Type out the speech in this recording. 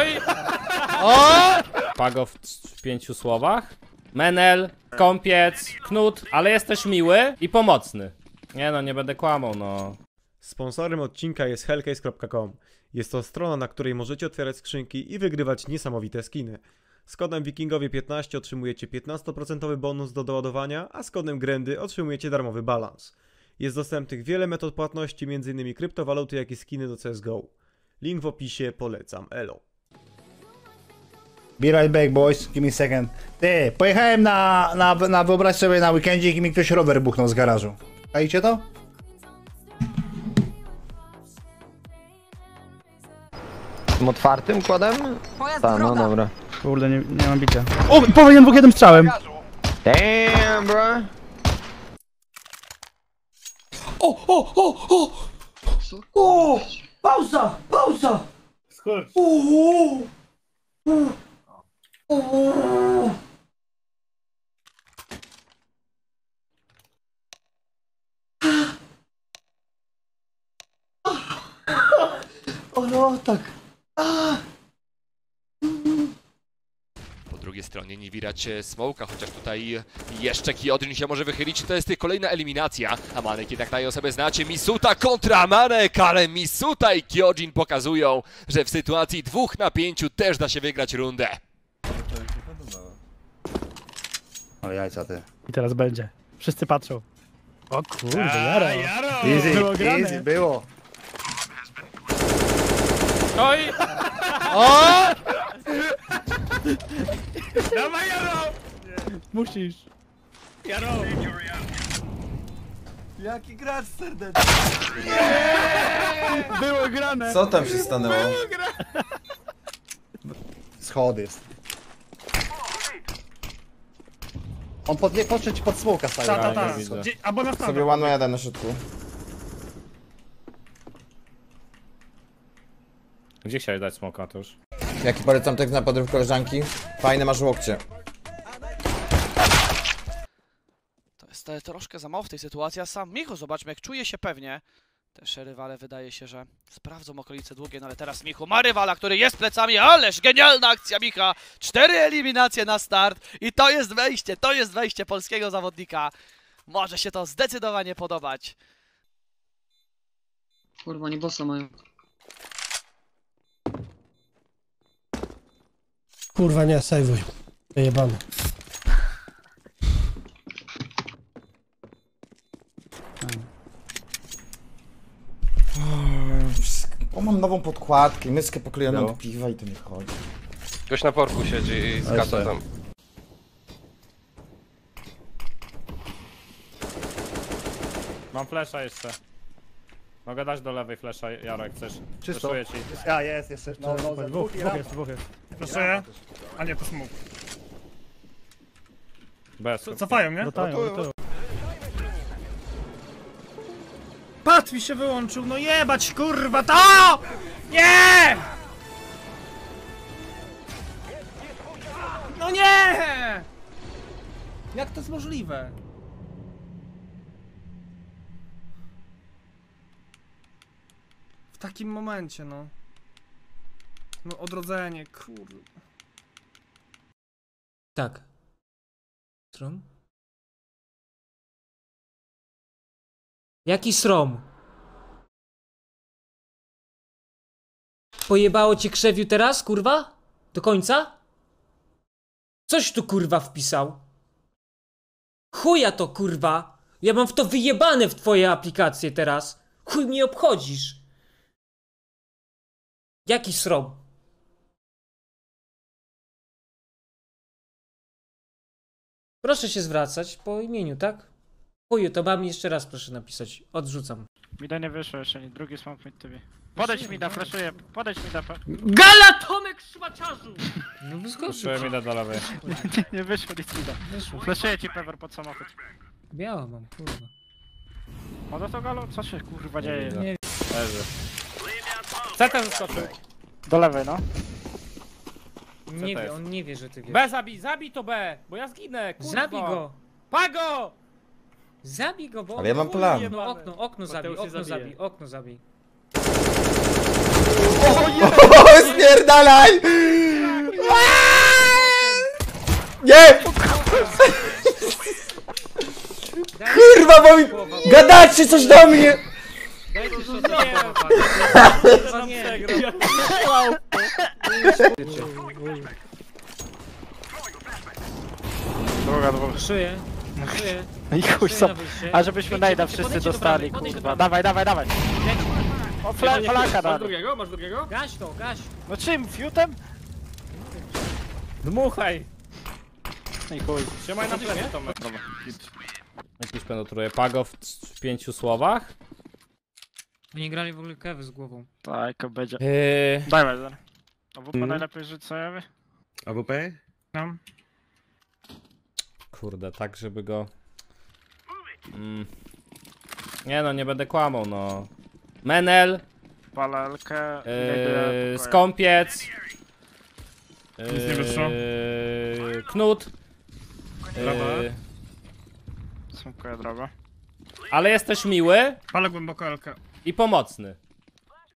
Oj! O! Pago w 5 słowach. Menel, kąpiec, knut, ale jest też miły i pomocny. Nie no, nie będę kłamał, no. Sponsorem odcinka jest hellcase.com. Jest to strona, na której możecie otwierać skrzynki i wygrywać niesamowite skiny. Z kodem wikingowie15 otrzymujecie 15% bonus do doładowania, a z kodem Grendy otrzymujecie darmowy balans. Jest dostępnych wiele metod płatności, m.in. kryptowaluty, jak i skiny do CSGO. Link w opisie, polecam, elo. Be right back, boys. Give me a second. Ty, pojechałem na wyobraź sobie na weekendzie i mi ktoś rower buchnął z garażu. Czajcie to? Tym otwartym kładem? Tak, no dobra. Kurde, nie mam bicia. O, powinien dwóch jednym strzałem. Damn, bro. O! Pauza! Pauza! Skurcz. O no, tak. Po drugiej stronie nie widać smoka, chociaż tutaj jeszcze Kiodrin się może wychylić. To jest kolejna eliminacja, a Manek jednak daje o sobie znać. Misuta kontra Manek, ale Misuta i Kiodrin pokazują, że w sytuacji 2 na 5 też da się wygrać rundę. Ale jajca ty. I teraz będzie. Wszyscy patrzą. O kurde, Jaro. Easy, Było grane. easy, było. Oj! O! Dawaj, Jaro! Musisz. Jaro! Jaki gracz serdeczny. Było grane. Co tam się stanęło? Schody jest. On podszedł ci pod smoka staje. Ta. nie widzę. Albo na Sobie stronę. one jeden na środku. Gdzie chciałeś dać smoka, to już? Jaki polecam tekst na podryw koleżanki? Fajne masz łokcie. To jest troszkę za mało w tej sytuacji, a sam Michu, zobaczmy jak czuje się pewnie. Też rywale wydaje się, że sprawdzą okolice długie, no ale teraz Michu ma rywala, który jest plecami, ależ genialna akcja Micha! 4 eliminacje na start i to jest wejście polskiego zawodnika. Może się to zdecydowanie podobać. Kurwa, nie bossa mają. Kurwa nie, sejwuj. Jebany. O, mam nową podkładkę, myskę poklejoną do piwa i to nie chodzi. Ktoś na porku siedzi i skacze tam. Mam flesza jeszcze. Mogę dać do lewej flesza, Jaro, jak chcesz. Czysto. Fleszuję ci. Ja jest jeszcze. No, Dwóch jest. Proszę. A nie, to smok. Bez. Cofają, nie? Do tyłu. Pat mi się wyłączył, no jebać kurwa to! Nie! No nie! Jak to jest możliwe? W takim momencie, no. No odrodzenie, kurde. Tak. Strom? Jaki srom? Pojebało cię krzewiu teraz, kurwa? Do końca? Coś tu kurwa wpisał. Chuja to kurwa. Ja mam w to wyjebane w twoje aplikacje teraz. Chuj mnie obchodzisz. Jaki srom? Proszę się zwracać po imieniu, tak? Chuju, to mam jeszcze raz proszę napisać. Odrzucam. Mida nie wyszło jeszcze, nie. Drugi smoke mid tobie. Podejdź mi da, flashuję. Podejdź mi da. Galatomek szmaciarzu! No Fleszuję mi do lewej. Nie wyszło, nic mi da. Flashuję ci Pewer pod samochód. Biała mam, kurwa. Może to galo? Co się kurwa dzieje? Nie. Leży. CT zaskoczył. Do lewej, no. Nie to wie, jest? on nie wie, że ty wiesz. B zabij to B, bo ja zginę, kurwa. Zabij go! Pago! Zabij go, bo... Ale ja mam plan. No, okno zabij, Mateusz się okno zabije. zabij, okno zabij. O, jest Napierdalaj! Nie! Kurwa, bo mi... Gadacie coś do mnie! Szyję. I chuj są. A żebyśmy najda wszyscy dostali, kurwa. Dawaj. O, falaka da. Masz drugiego? Gaś to, gaś. No czym? Fiutem? Dmuchaj! No i chuj. Trzymaj na plecy, Tomek. Jakiś penetruje. Pago w 5 słowach? Oni grali w ogóle kewy z głową. Tak, będzie. Dawaj. AWP najlepiej rzuć sobie. AWP? No. Kurde, tak żeby go... Nie no, nie będę kłamał, no. Menel, Palalkę. skąpiec, nie wyszło. knut, Smukuję drogę. ale jest też miły Ale głęboko Elkę. i pomocny.